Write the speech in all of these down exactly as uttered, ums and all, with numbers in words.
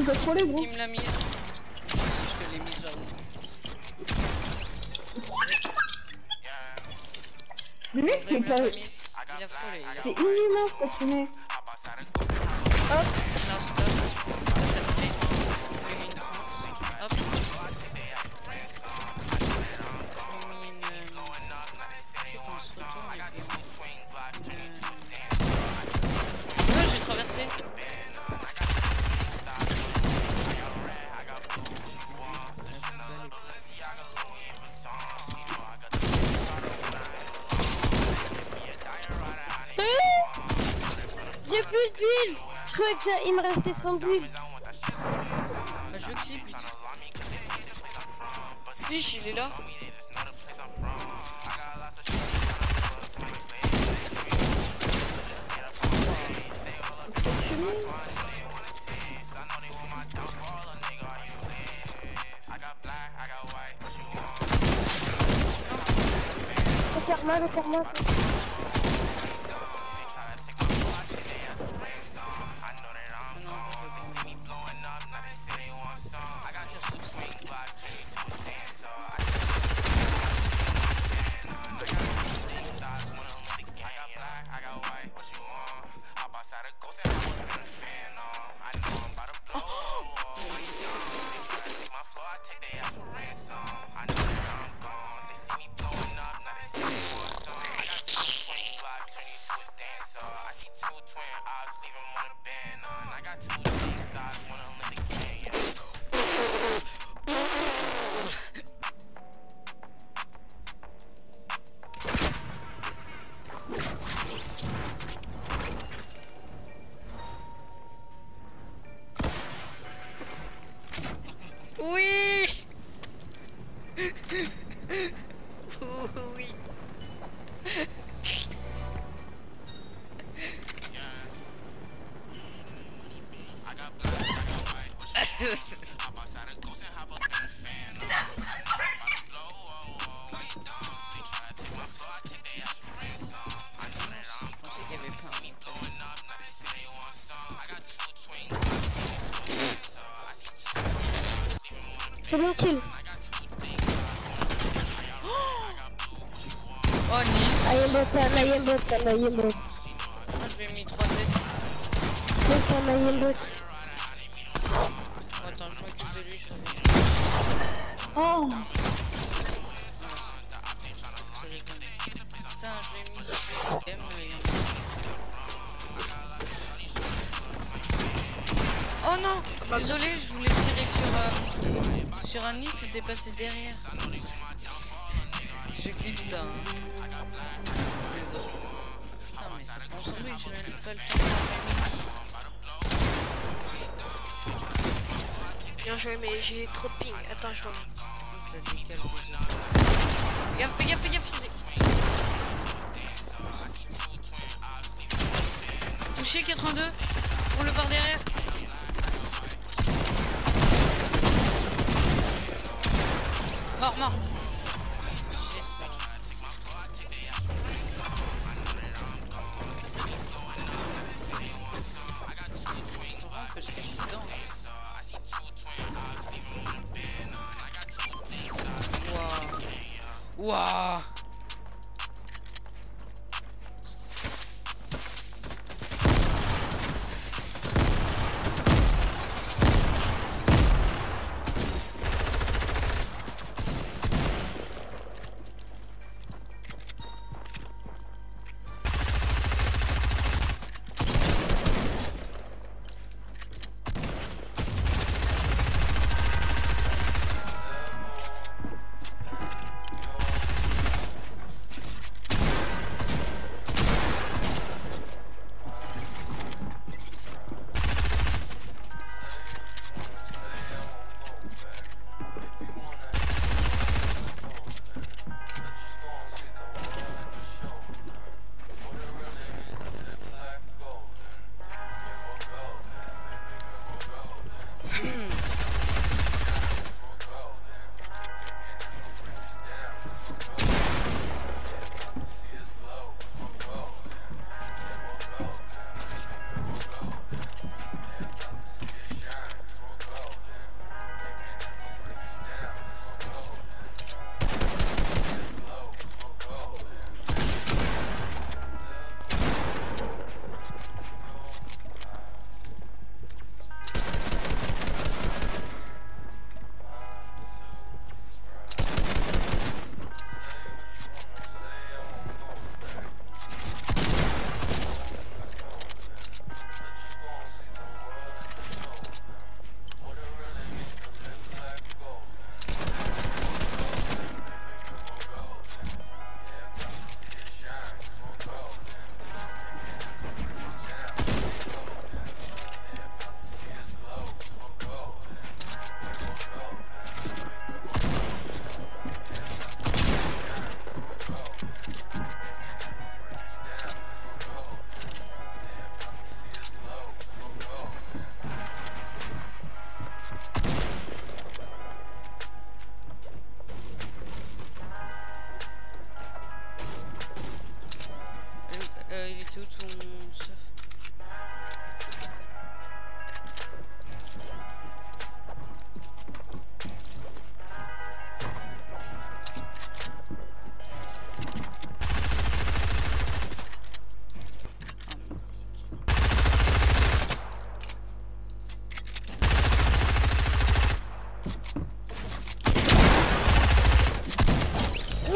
dois troller, gros. Il me l'a mise. Je te l'ai mise, j'avoue. Mais mec, c'est pas... Il a frôlé. C'est inhumain ce que tu mets. Hop. Non, stop. Ça te fait deux minutes trente. Hop. Ouais, j'ai traversé. J'ai plus d'huile. Je croyais qu'il me restait cent d'huile. Bah, je clip. Fiche, il est là. Regarde-moi, regarde-moi. Oui. Oui. C'est mon kill. Oh, Nice. Ah, il y a un bot, là, il y a un bot, là, il y a un bot. Moi, je vais mis trois têtes. Bot, là, il y a un bot. Oh, attends, je m'occupe de lui. Je... Oh. Putain, je l'ai mis. Quand même, oh non, désolé, je voulais tirer sur, euh, sur un nid, c'était passé derrière. Je clip ça. Hein. Désolé. Putain, mais c'est pas ensemble, j'ai même pas le temps. Bien joué, mais j'ai trop de ping. Attends, je reviens. Fais gaffe, fais gaffe, fais gaffe. Touché quatre-vingt-deux. On le part derrière. Mort, mort. Waouh. Waouh.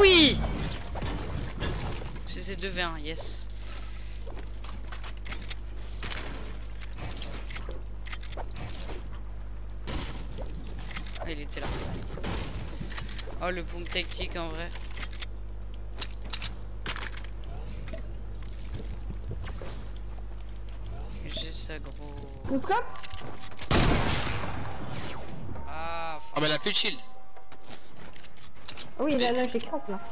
Oui. C'est deux v un, yes. Ah, il était là. Oh, le pompe tactique en vrai. J'ai ça gros. Le scope? Ah, Ah mais elle a plus de shield. Oui, là, là, j'ai craque là.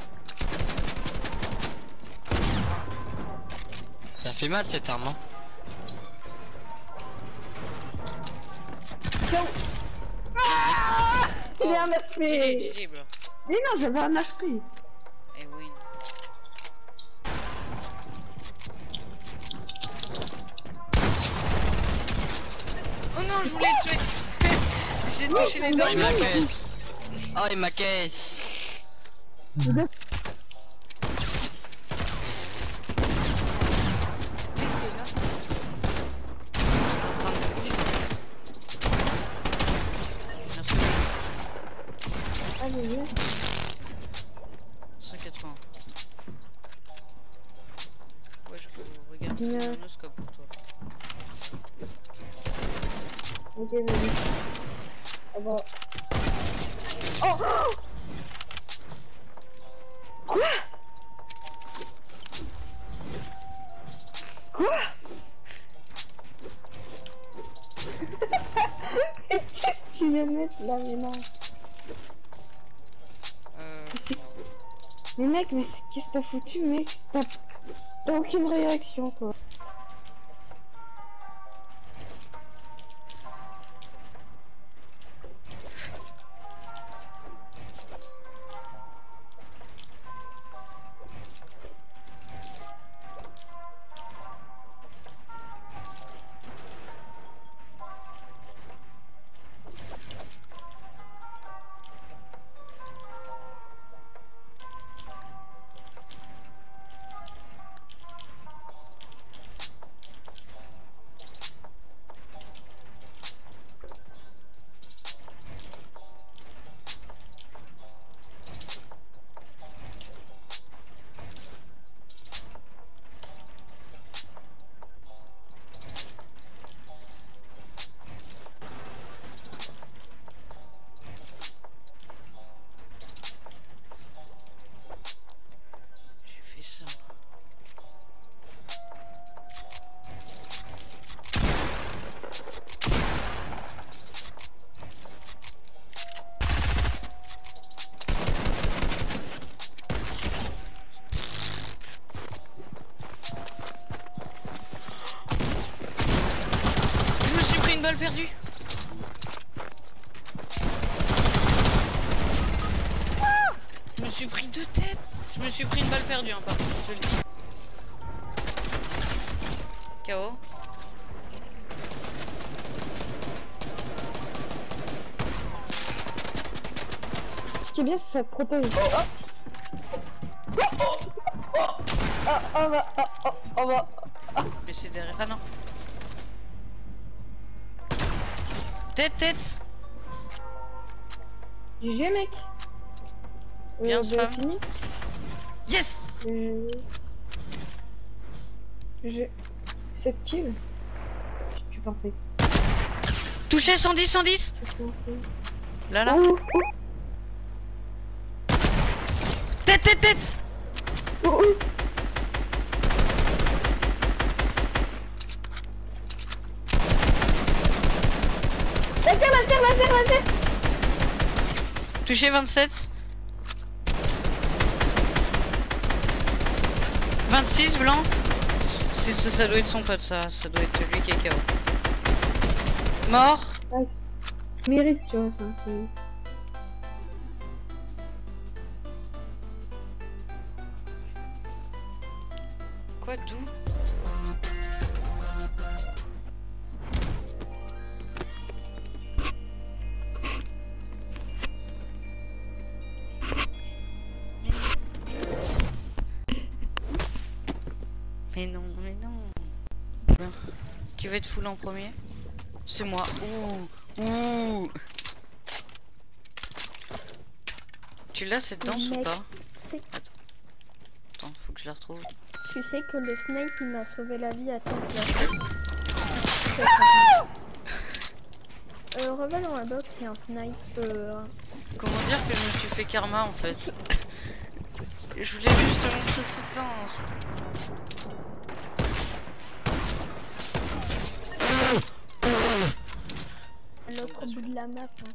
Ça fait mal cette arme hein. Tiens. Ah, il est un G G, H P. G G, bro. Mais non, j'avais un H P. Et win. Oh non, je voulais tuer. J'ai touché les Oh il m'a oreilles. caisse. Oh il m'a caisse. Merci. Allez, viens. cent quatre-vingts. Ouais, je peux regarder Bien. mon monoscope pour toi. Ok, vas-y. Ah bah. Oh, oh. Quoi? Quoi? Mais qu'est-ce qu'il vient de mettre là, mais non. Euh, Mais c'est- Mais mec, mais c'est- qu'est-ce que t'as foutu, mec? T'as t'as aucune réaction, toi. j'ai fait ça. Je me suis pris une balle perdue. Je me suis pris deux têtes. Je me suis pris une balle perdue, hein, par contre, je te le dis. K O. Ce qui est bien, c'est que ça te protège. Oh, oh. Ah, on va, ah, oh, on va. Mais c'est derrière. Ah non. Tête, tête. G G, mec. Bien, Euh, spam. fini. Yes. Euh, J'ai sept kills. Tu pensais. Touché cent dix, cent dix. Là, là. Ouh, ouh, Tête, tête, tête. ouh, ouh. Laser, laser, laser, laser. Touché vingt-sept. vingt-six, blanc. C'est- Ça, ça doit être son pote, ça. Ça doit être lui qui est K O. Mort. Ah, c'est- mérite, tu vois. Enfin, c'est- Quoi, d'où? Mais non, mais non. Bien. Qui va être full en premier? C'est moi. Ouh, ouh. Tu l'as cette danse ou Mec. pas? sais, Attends, faut que je la retrouve. tu sais que le snipe il m'a sauvé la vie à temps Euh, reviens dans la box, il y a un snipe. Euh... Comment dire que je me suis fait karma en fait? Je voulais juste te montrer cette danse. L'autre bout de la map. Hein.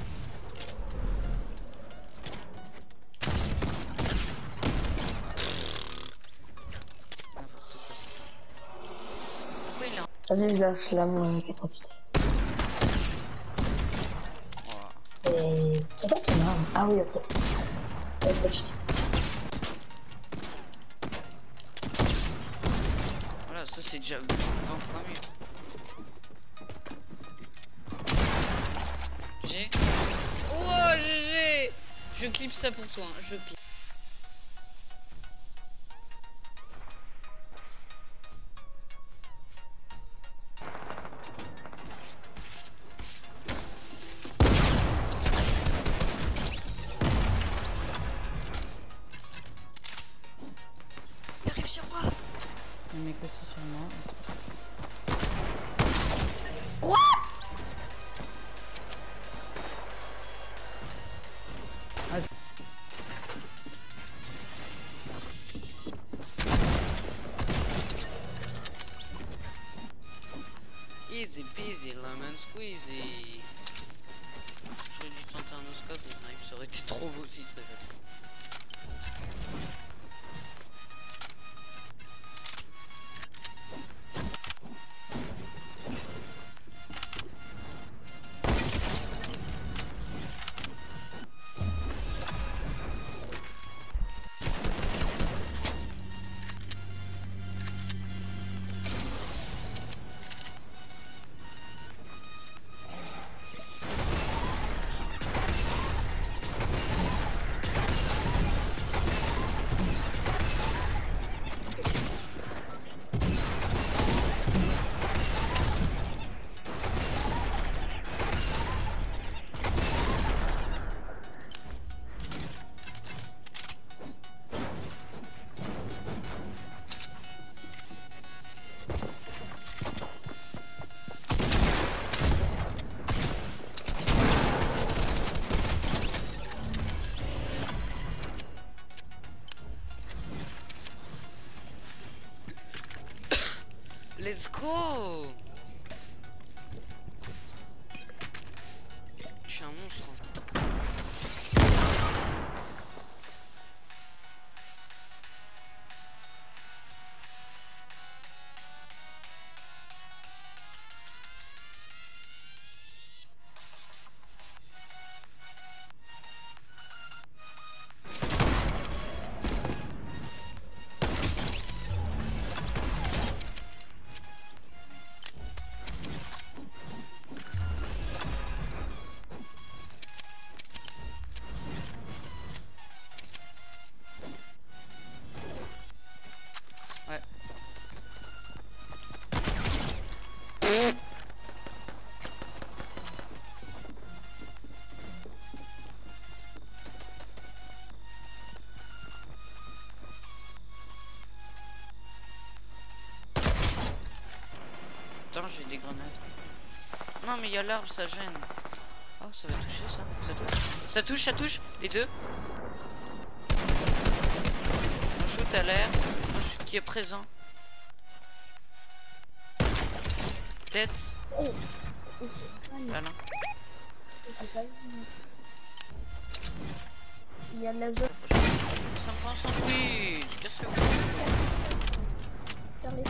Pourquoi il est en... Vas-y, je lâche là, moi, quatre petites. Et... C'est pas qui marre. Ah oui, ok. quatre petites. Voilà, ça c'est déjà vingt fois mieux. G. Oh G G. Je clip ça pour toi, hein. Je clip. Il arrive sur moi. Il met que ça sur moi. Easy peasy lemon squeezy. J'aurais dû tenter un oscope, le snipe, ça aurait été trop beau si c'était facile. Let's go. Je suis un monstre. Attends, j'ai des grenades. Non, mais il y a l'arbre, ça gêne. Oh, ça va toucher ça. Ça touche. Ça touche, ça touche. Les deux. On shoot à l'air. On shoot qui est présent. Tête. Voilà. Il y a de la zone. Ça me prend un sandwich. Qu'est-ce que vous Dans les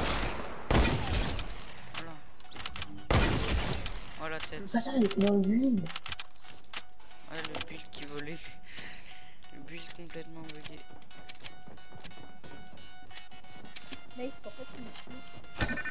Voilà. Voilà, tête. Le bâtard, il était dans le build. Ouais, le build qui volait. Le build complètement bugué. Là, il faut pas qu'il me suive.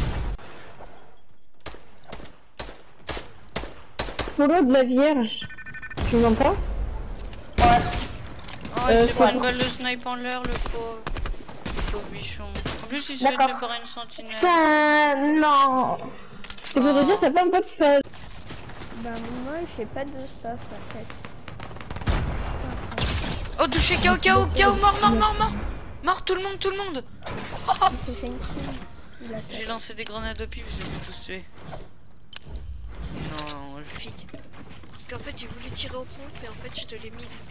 Polo de la Vierge. Tu m'entends? Oh, Euh, il s'est ça- pris une balle de snipe en l'air, le pauvre. Le pauvre bichon. En plus, il se fait D'accord. tuer par une sentinelle. Putain, non. C'est pour te dire, t'as pas un peu de phase. Bah, moi, j'ai pas de space en fait. Oh, touché, K O, K O, K O, mort, mort, mort, mort. Mort, tout le monde, tout le monde. Il s'est fait une kill. Il a J'ai fait. lancé des grenades au pif, je les ai tous tués. Non, je Magnifique. Parce qu'en fait, j'ai voulu tirer au pompe et en fait, je te l'ai mise.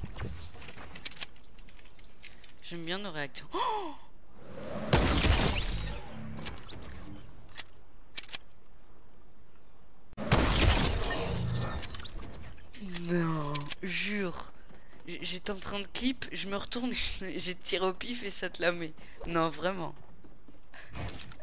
J'aime bien nos réactions. Oh, non, jure. J- J'étais en train de clip, je me retourne, j'ai tiré au pif et ça te la met. Non, vraiment.